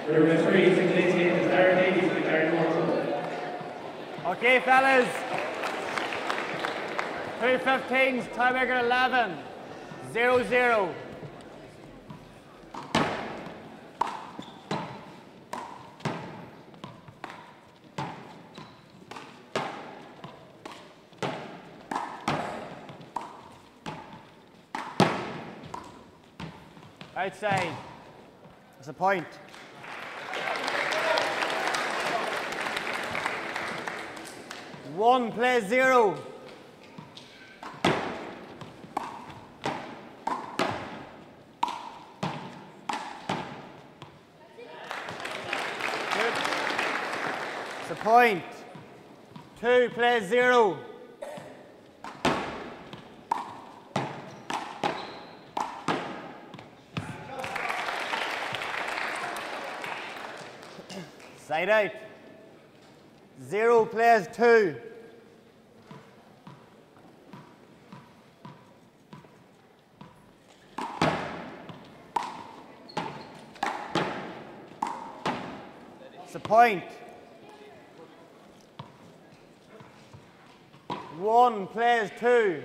Number 3, 688, is Aaron Davies, the Garden Marshal. Okay, fellas. 2:15s, tiebreaker 11. 0-0. Outside. That's a point. One plays 0. It's a point. 2 plays 0. Side out. 0 plays 2. It's a point. 1 plays 2.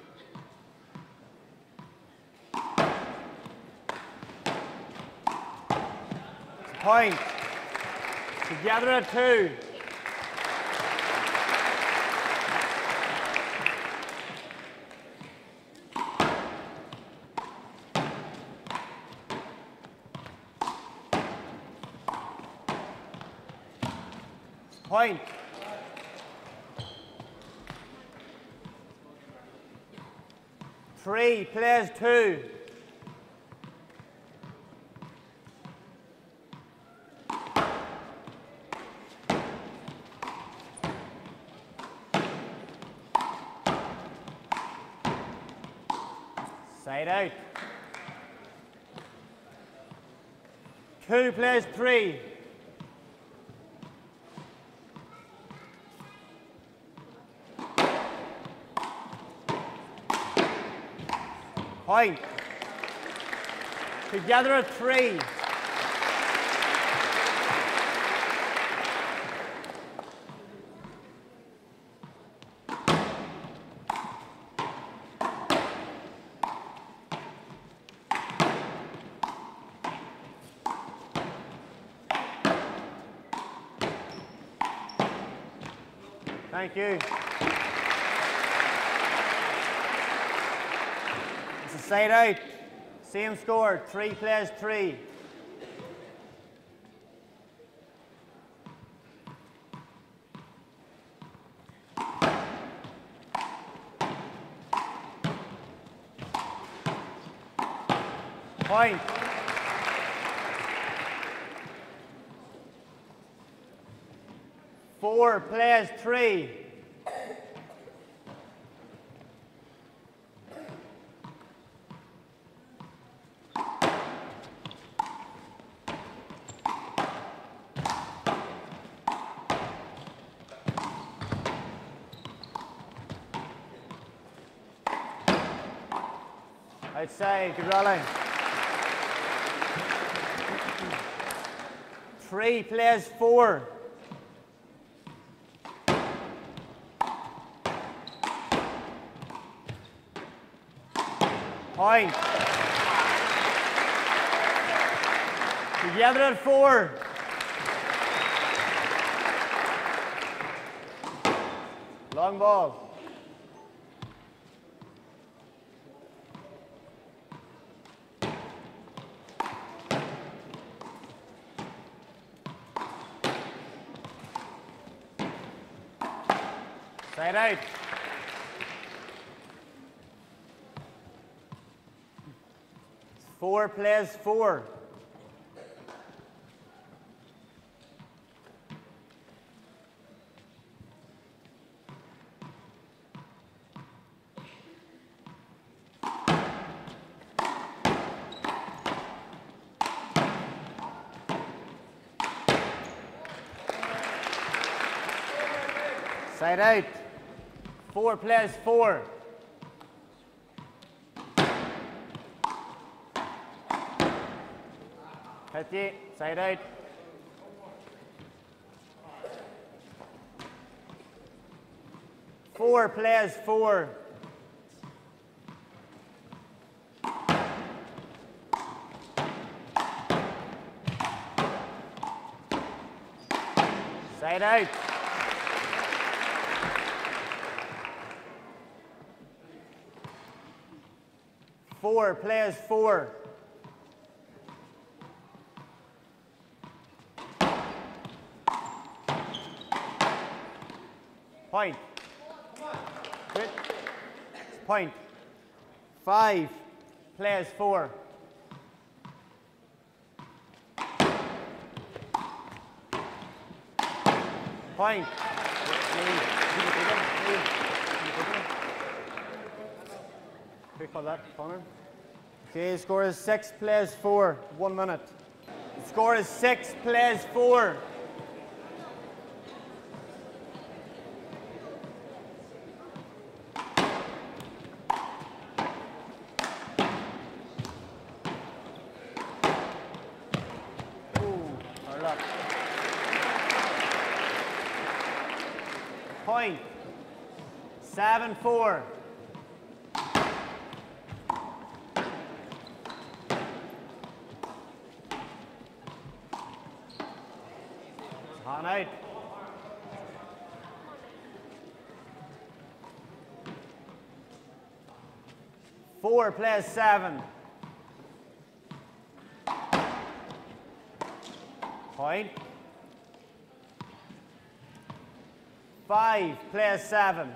It's a point. Together at 2. Point. Three plays 2. Side out. 2 plays 3. Point. Together at 3. Thank you. It's a side out. Same score. 3 plays 3. Point. Four plays 3. Outside, good rolling. 3 plays 4. Point. Together at 4. Long ball. Side out. Four plays 4. Side out. 4 plays 4. Side out. 4 plays 4. Side out. Four plays 4. Point. Good. Point. 5 plays 4. Point. Quick on that, Conor. Okay, score is 6 plays 4. 1 minute. The score is 6 plays 4. Point. 7-4. On out. Four plays 7. Point. 5 plays 7.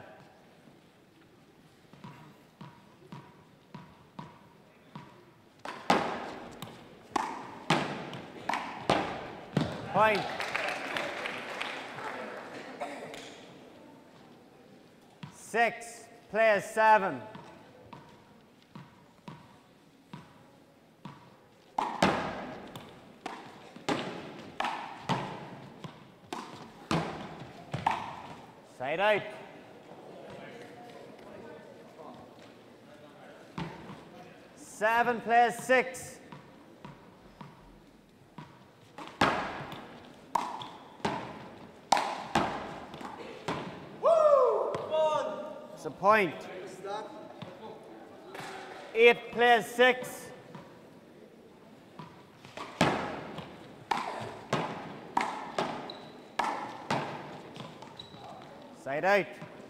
Point. 6 plays 7. Side out. Seven plays 6. It's a point. 8 plays 6. Side out.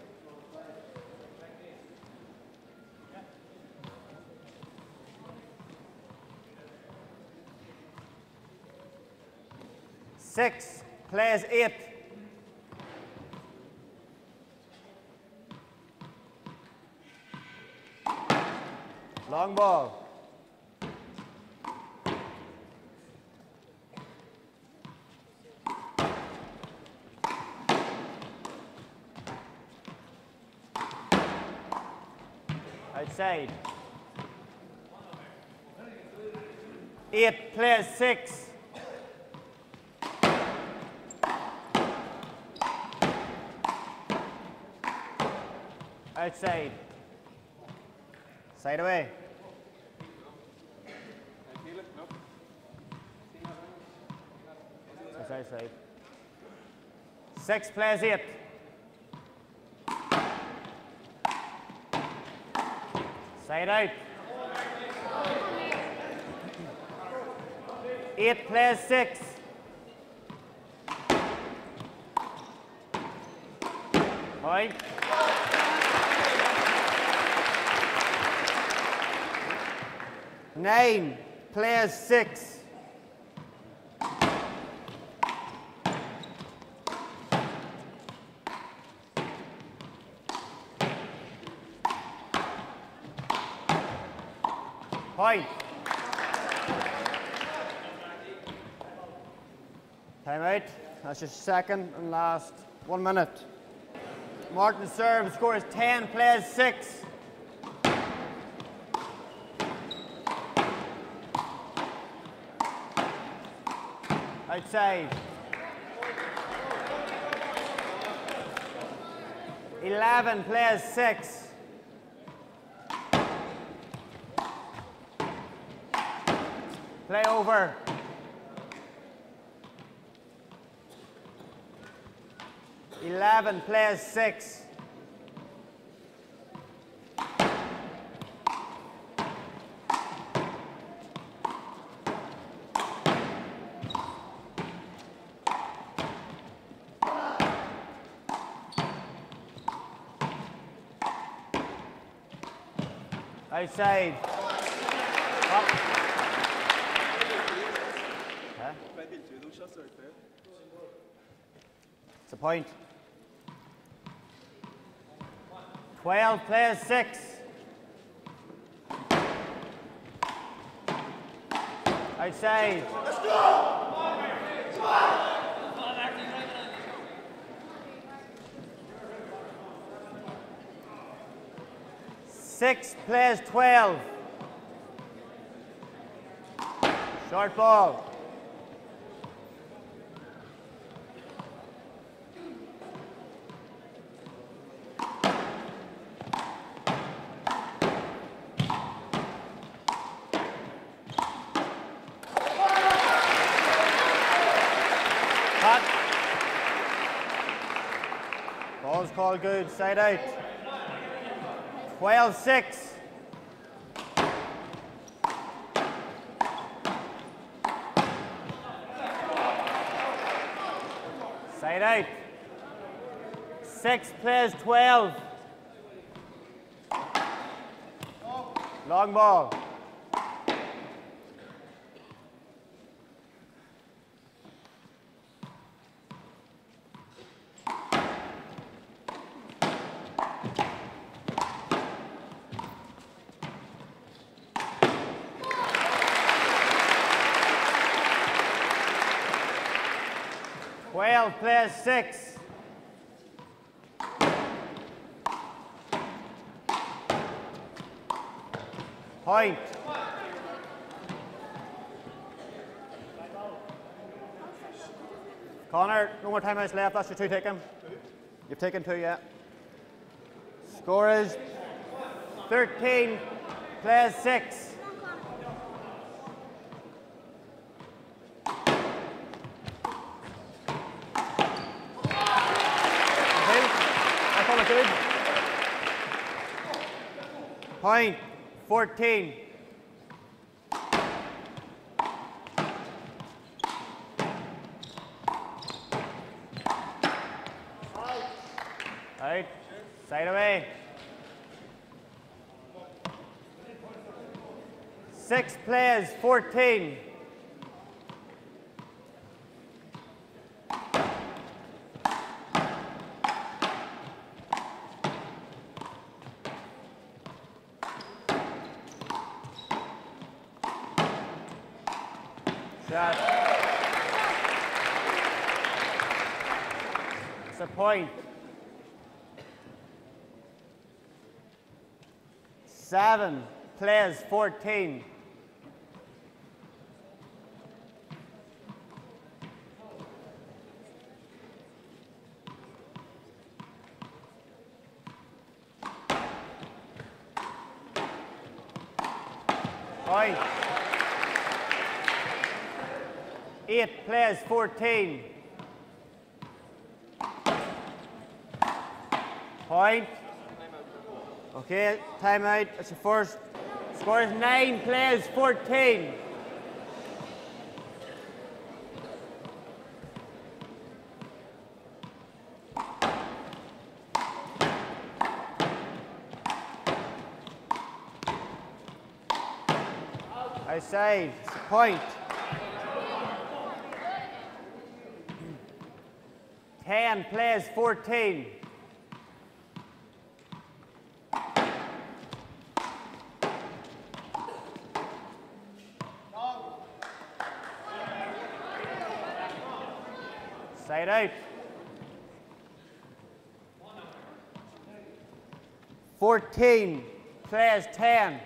Six plays 8. Long ball. Outside. 8 plays 6. Outside. Side away. That's outside. 6 plays 8. Side out. 8 plays 6. Point. 9 plays 6. Point. Time out. That's your second and last 1 minute. Martin serve. Score is 10 plays 6. Outside. 11 plays 6. Play over. 11 plays 6. Outside. Up. Huh? It's a point. 12 plays 6. Outside. Let's go! 6 plays 12. Short ball. Cut. Ball's called good, side out. 12-6. Side out. 6 plays 12. Long ball. Plays 6. Point. Conor, no more timeouts left. That's your 2 taken. You've taken 2, yeah. Score is 13 plays 6. Good. Point 14. Out. Side away. 6 plays 14. Shot. It's a point. 7 plays 14. Point. 8 plays 14. Point. Okay, timeout. That's your first. Score is 9 plays 14. Outside. It's a point. 10 plays 14. Side out. 14 plays 10.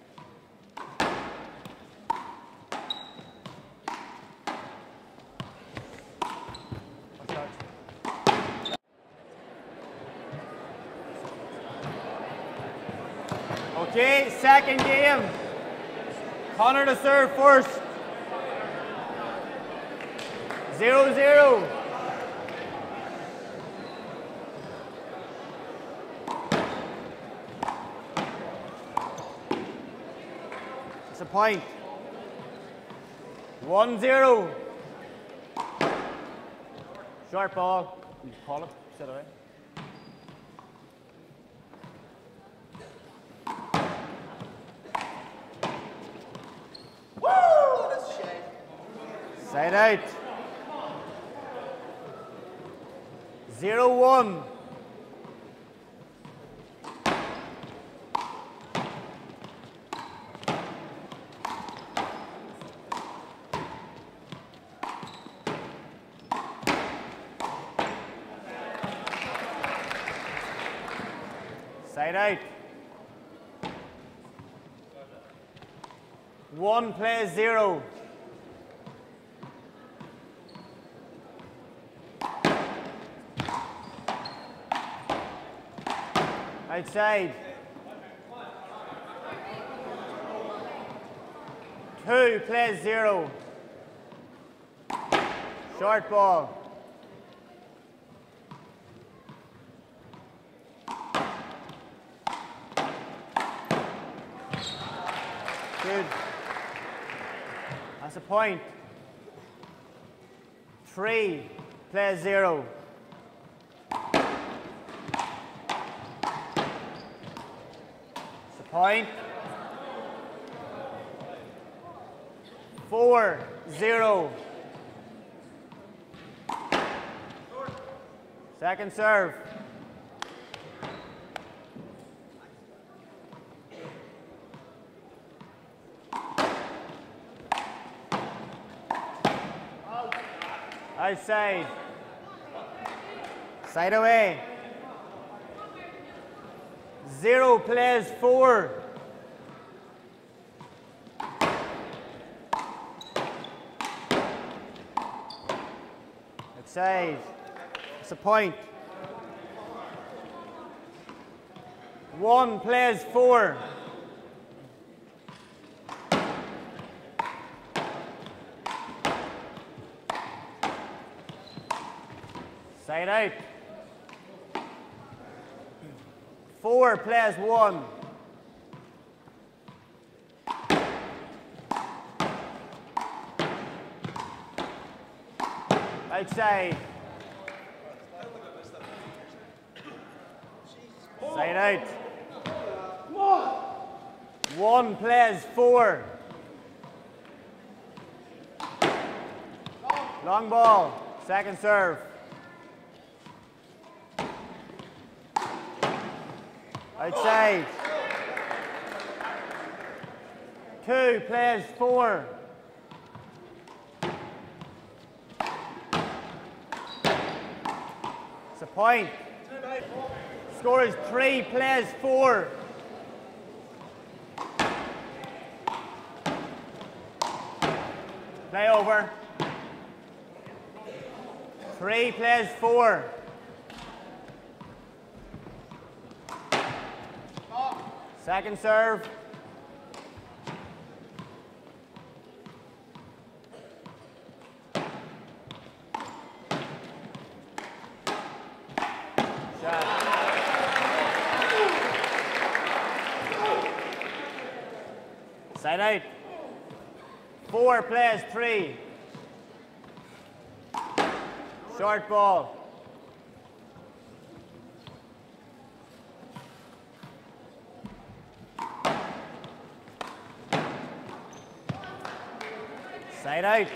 Okay, second game. Conor to serve first. 0-0. It's a point. 1-0. Short ball. You call it. Sit away. Side out. 0-1. Side out. 1 plays 0. Outside. 2 plays 0. Short ball. Good. That's a point. 3 plays 0. Point. 4-0. Second serve. Outside. Side away. 0 plays 4. Outside. It's a point. 1 plays 4. Side out. 4 plays 1. Outside. Side out. 1 plays 4. Long ball. Second serve. Outside. 2 plays 4. It's a point. Score is 3 plays 4. Play over. 3 plays 4. Second serve. Shot. Side out. 4 plays 3. Short ball. Side out.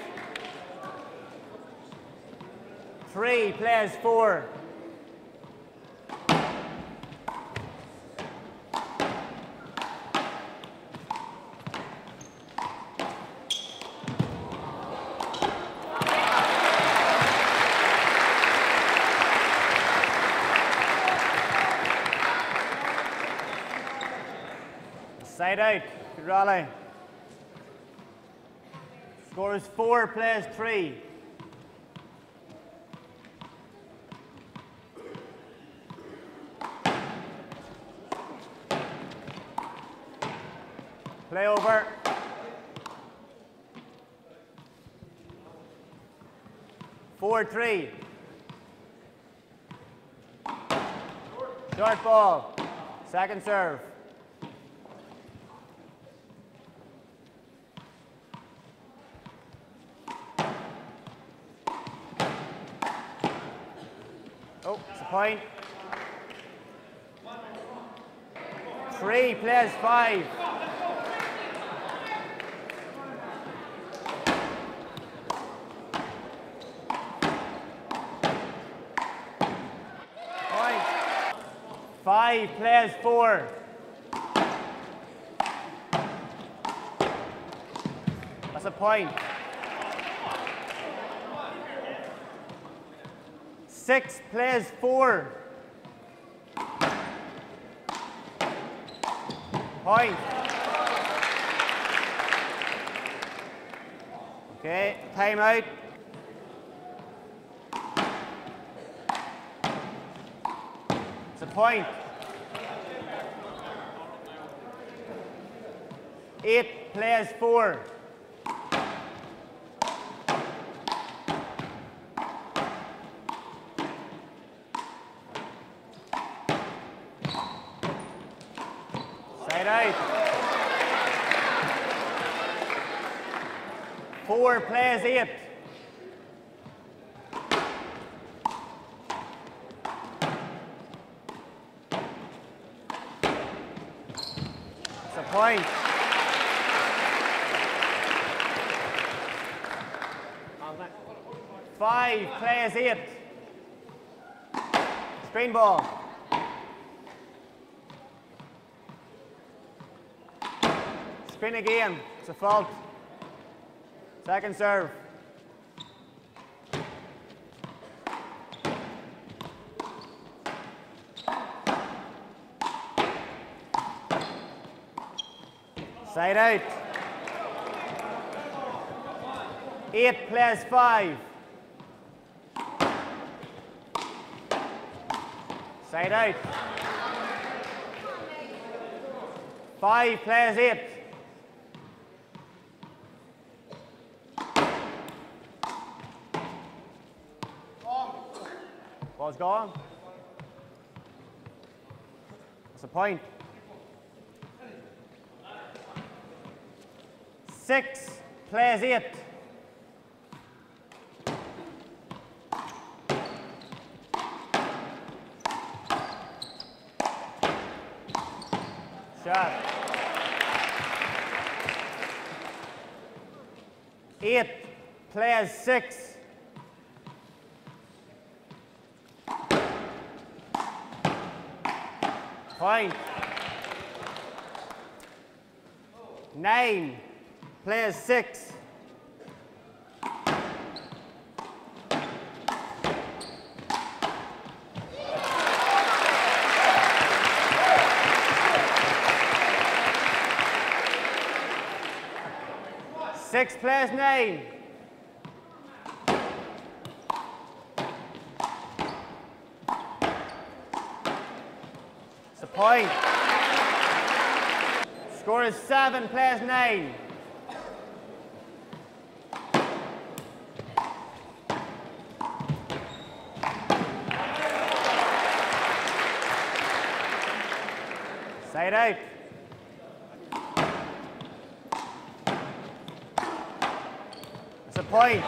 3 plays 4. Side out. Good rally. Score is 4 plays 3. Play over. 4-3. Short ball. Second serve. Oh, it's a point. 3 plays 5. 5 plays 4. That's a point. 6 plays 4. Point. Okay, time out. It's a point. 8 plays 4. Side out. 4 plays 8. It's a point. Five plays 8. Screen ball. Spin again. It's a fault. Second serve. Side out. 8 plays 5. Side out. 5 plays 8. Ball's gone. That's a point. 6 plays 8. Shot. 8 plays 6. Point. 9 plays 6. Six plays 9. It's a point. Score is 7 plays 9. Side out. It's a point.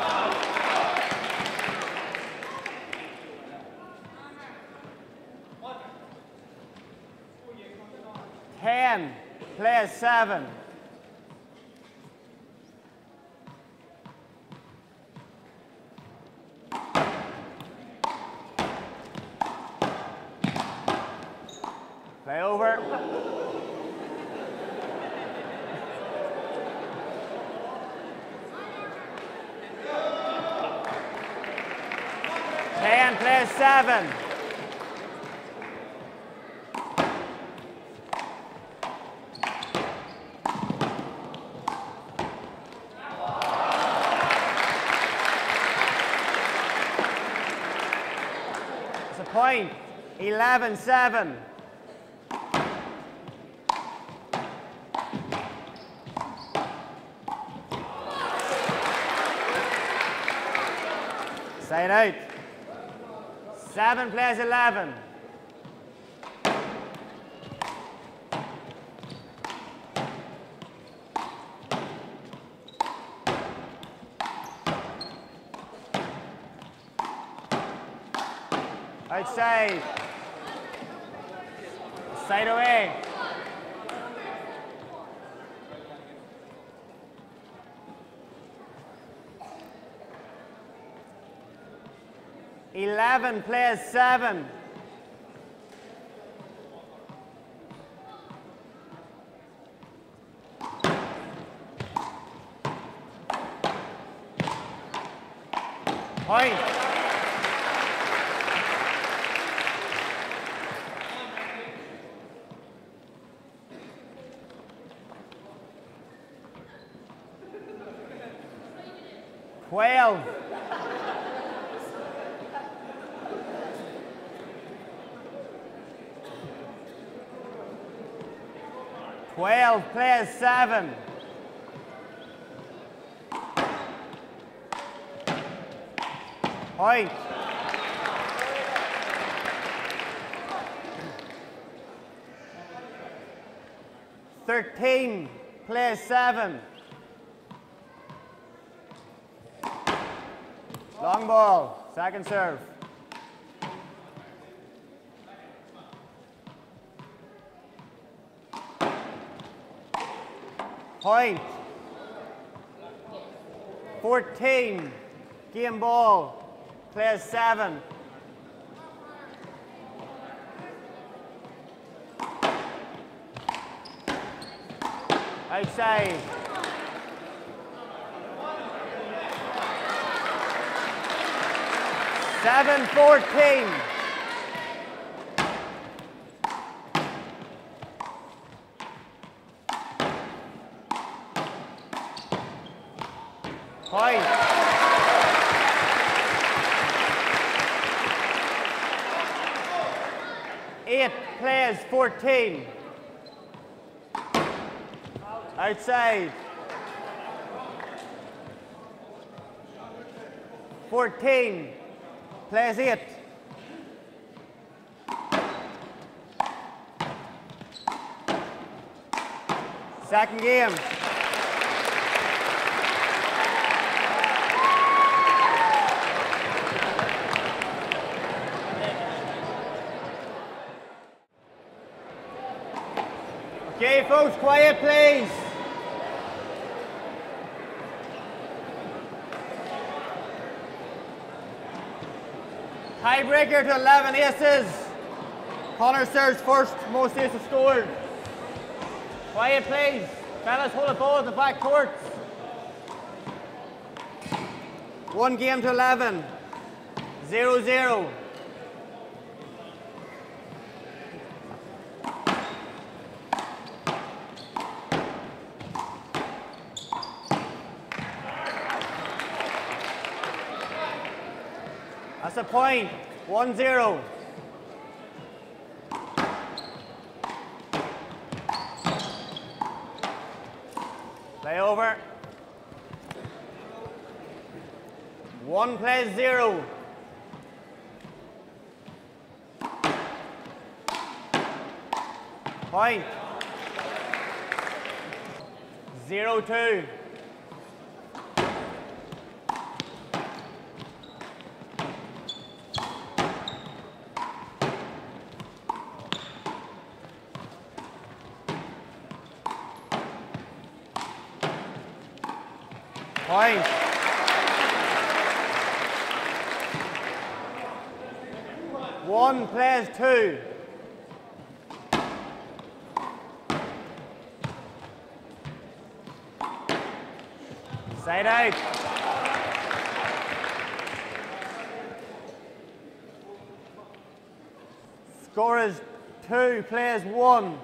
10 plays 7. Play over. Ten plays 7. It's a point. 11-7. Side out. 7 plays 11. Outside. Side away. Eleven plays 7. Point. Twelve. 12 plays 7. Point. Thirteen plays 7. Long ball, second serve. Point. 14, game ball, plays 7. Outside. Seven, 14. Point. Eight plays 14. Outside. 14 plays 8. Second game. Okay, folks, quiet, please. Tiebreaker to 11 aces. Conor serves first, most aces scored. Quiet, please. Fellas, hold the ball at the back courts. 1 game to 11. 0-0. That's a point. 1-0. Play over. 1 plays 0. Point. 0-2. Point. 1 plays 2. Side out. Score is 2 plays 1.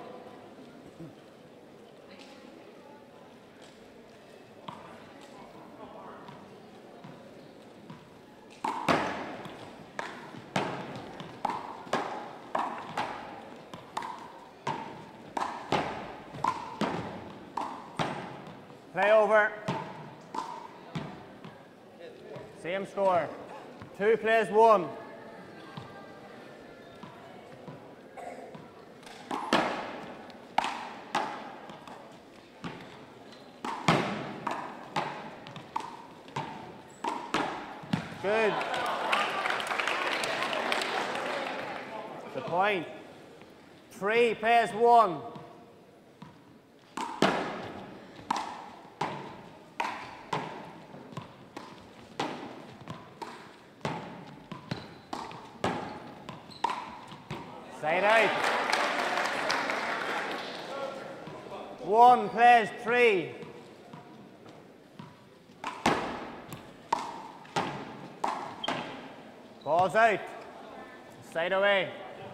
Play over. Same score. 2 plays 1. Good. The point. 3 plays 1. Side out. 1 plays 3. Ball's out. Side away.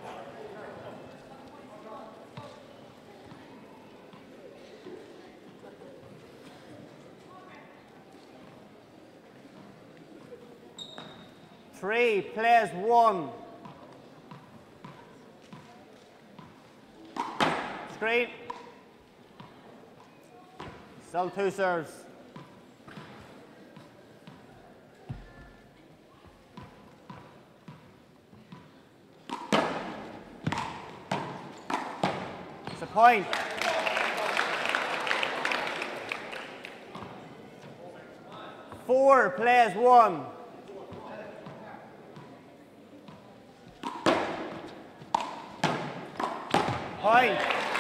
Three plays one. Screen. Still two serves. It's a point. Four plays one. Point.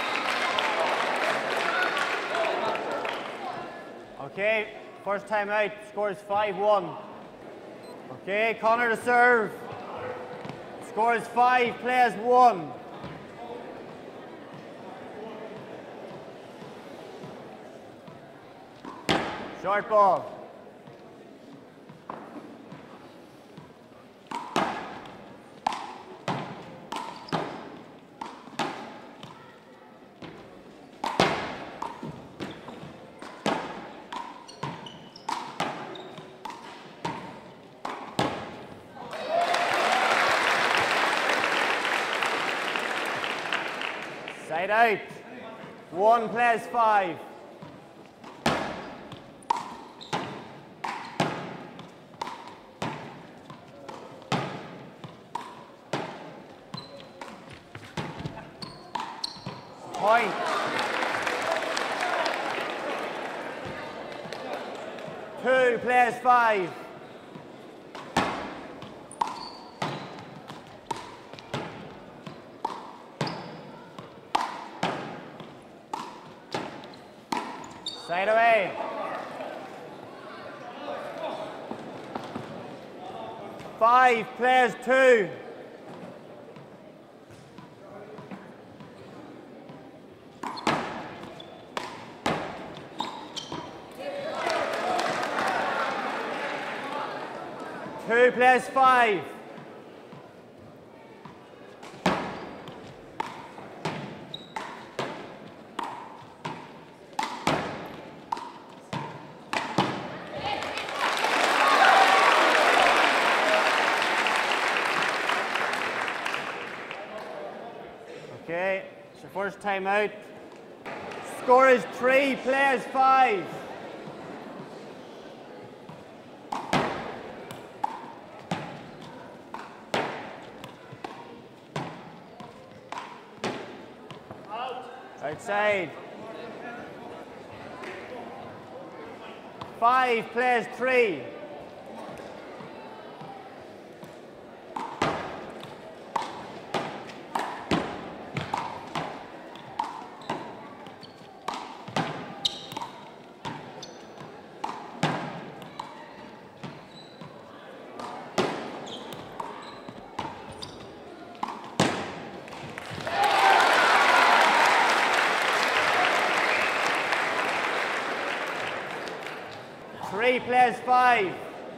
Okay, first time out, score is 5-1. Okay, Conor to serve. Score is 5, plays 1. Short ball. Side out. 1 plays 5. Point. Two plays 5. Side away. Five plays 2. Two plays 5. Okay, it's your first time out. Score is 3 plays 5. Outside. 5 plays 3. Three plays 5.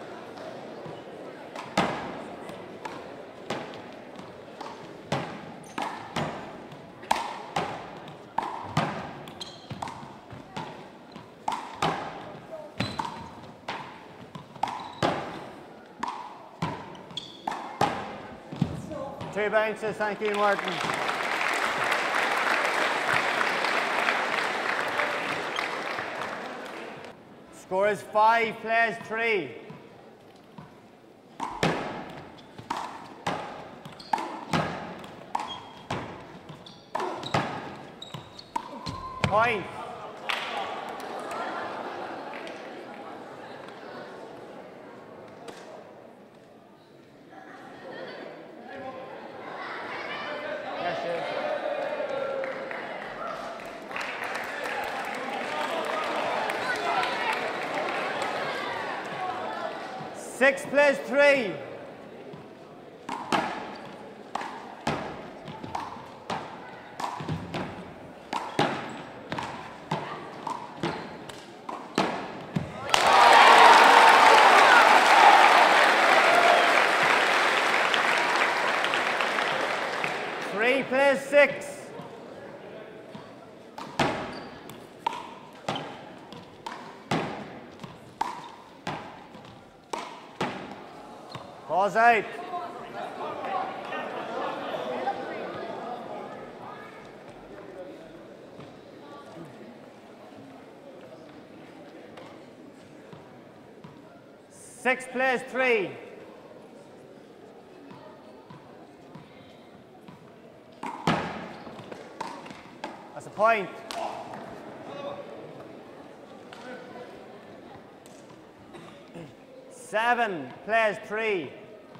Two bounces, thank you, Martin. Score is 5 plays 3. Point. Yes, yes. 6 plays 3. 3 plays 6. Pause out. Six plays 3. That's a point. Seven plays 3.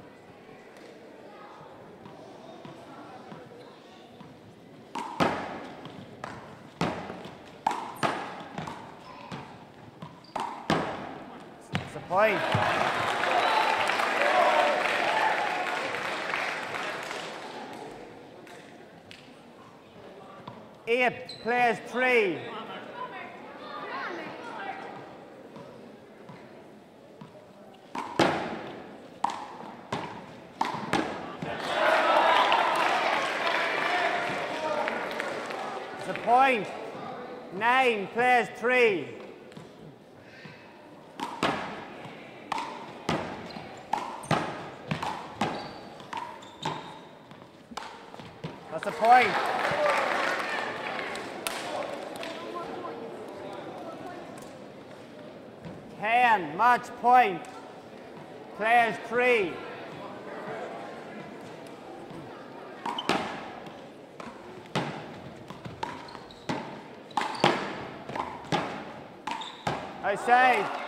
That's a point. 8 plays 3. It's a point. 9 plays 3. That's a point. 10, match point. Plays 3. Outside.